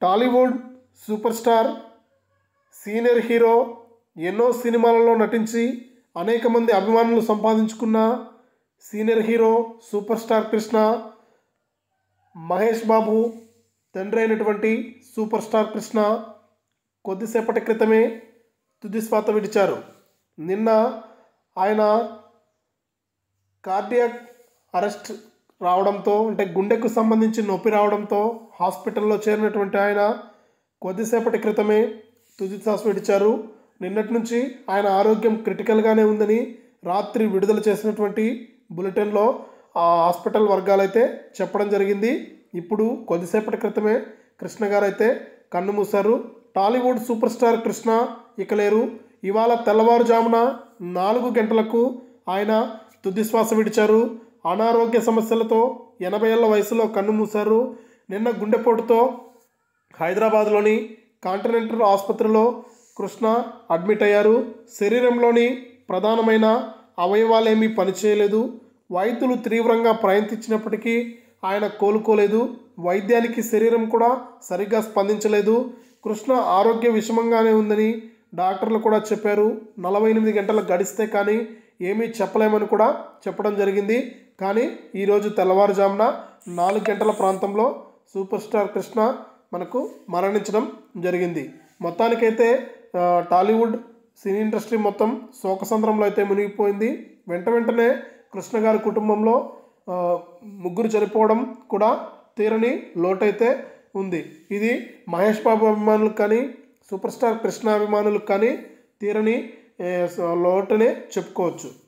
Tollywood super star, senior hero, ఎన్నో సినిమాలలో నటించి అనేక మంది అభిమానులు సంపాదించుకున్న senior hero super star Krishna Mahesh Babu తండ్రి అయినటువంటి సూపర్ స్టార్ కృష్ణ కొద్దిసేపటి క్రితమే తుదిశ్వాస విడిచారు. నిన్న ఆయన కార్డియాక్ అరెస్ట్ రావడంతో, అంటే గుండెకు సంబంధించి నొప్పి రావడంతో హాస్పిటల్లో చేరినటువంటి ఆయన కొద్దిసేపటి క్రితమే తుదిశ్వాస విడిచారు. నిన్నటి నుంచి ఆయన ఆరోగ్యం క్రిటికల్గానే ఉందని రాత్రి విడుదల చేసినటువంటి బులెటిన్లో ఆ హాస్పిటల్ వర్గాలైతే చెప్పడం జరిగింది. ఇప్పుడు కొద్దిసేపటి క్రితమే కృష్ణ గారు అయితే కన్ను మూశారు. టాలీవుడ్ సూపర్ స్టార్ కృష్ణ ఇక లేరు. ఇవాళ తెల్లవారుజామున 4 గంటలకు ఆయన తుదిశ్వాస విడిచారు. అనారోగ్య సమస్యలతో 80 ఏళ్ల వయసులో కన్ను మూశారు. నిన్న గుండెపోటుతో హైదరాబాద్లోని కాంటినెంటల్ ఆసుపత్రిలో కృష్ణ అడ్మిట్ అయ్యారు. శరీరంలోని ప్రధానమైన అవయవాలేమీ పనిచేయలేదు. వైద్యులు తీవ్రంగా ప్రయత్నించినప్పటికీ ఆయన కోలుకోలేదు. వైద్యానికి శరీరం కూడా సరిగ్గా స్పందించలేదు. కృష్ణ ఆరోగ్య విషమంగానే ఉందని డాక్టర్లు కూడా చెప్పారు. 48 గంటలు గడిస్తే కానీ ఏమీ చెప్పలేమని కూడా చెప్పడం జరిగింది. కానీ ఈరోజు తెల్లవారుజామున 4 గంటల ప్రాంతంలో సూపర్ స్టార్ కృష్ణ మనకు మరణించడం జరిగింది. మొత్తానికైతే టాలీవుడ్ సినీ ఇండస్ట్రీ మొత్తం శోకసంద్రంలో అయితే మునిగిపోయింది. వెంటనే కృష్ణ గారి కుటుంబంలో 3 చనిపోవడం కూడా తీరని లోటైతే ఉంది. ఇది మహేష్ బాబు అభిమానులకు కానీ సూపర్ స్టార్ కృష్ణ అభిమానులకు కానీ తీరని లోటునే చెప్పుకోవచ్చు.